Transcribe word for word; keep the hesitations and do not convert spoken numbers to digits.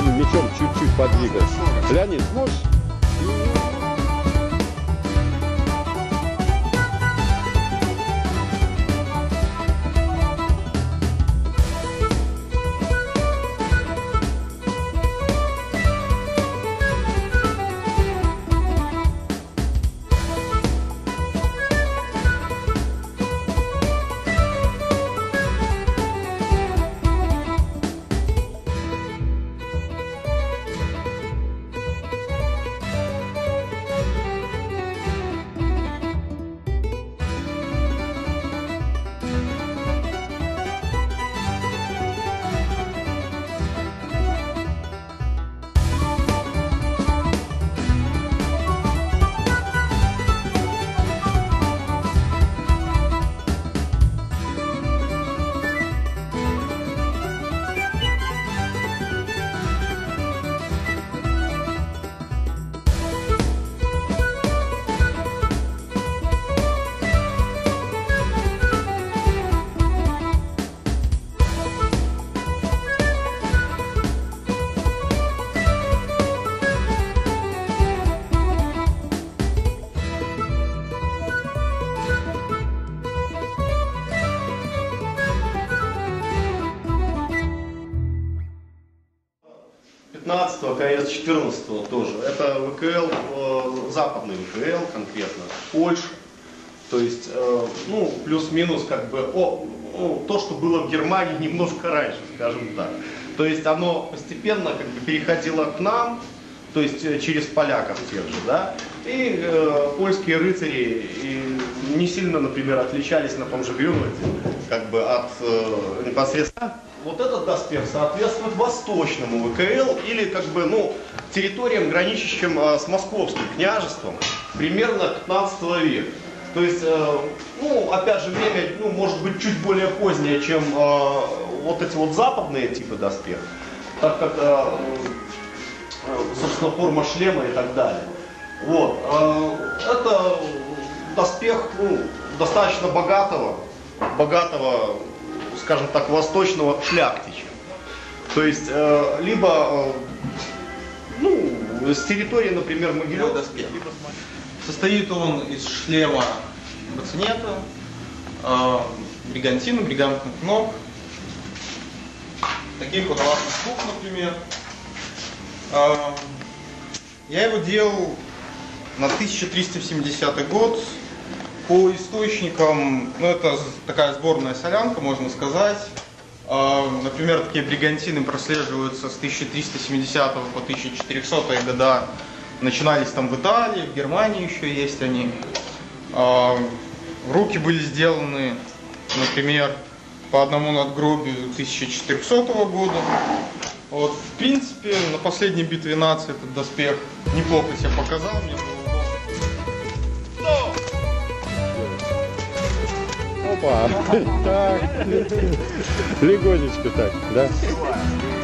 этим мечом чуть-чуть подвигать. Леонид, сможешь? пятнадцатого, конец четырнадцатого тоже. Это ВКЛ, э, западный ВКЛ конкретно, Польша. То есть, э, ну, плюс-минус, как бы, о, о, то, что было в Германии немножко раньше, скажем так. То есть, оно постепенно как бы переходило к нам, то есть, э, через поляков тех же, да. И э, польские рыцари и не сильно, например, отличались на том же Грюнвальде, как бы, от э, непосредственно. Вот этот доспех соответствует восточному ВКЛ или как бы, ну, территориям, граничащим э, с московским княжеством, примерно пятнадцатого века. То есть, э, ну, опять же, время, ну, может быть, чуть более позднее, чем э, вот эти вот западные типы доспех, так как, э, э, собственно, форма шлема и так далее. Вот. Э, это доспех, ну, достаточно богатого, богатого, скажем так, восточного шляхтича. То есть, э, либо, э, ну, с территории, например, Могилёва. Состоит он из шлема бацинета, э, бригантина, бригантных ног, таких вот латных штук, например. Э, я его делал на тысяча триста семидесятый год. По источникам, ну, это такая сборная солянка, можно сказать. Например, такие бригантины прослеживаются с тысяча триста семидесятого по тысяча четырехсотые года. Начинались там в Италии, в Германии еще есть они. Руки были сделаны, например, по одному надгробию тысяча четырехсотого года. Вот, в принципе, на последней битве нации этот доспех неплохо себя показал. Мне было Опа, так, легонечко так, да?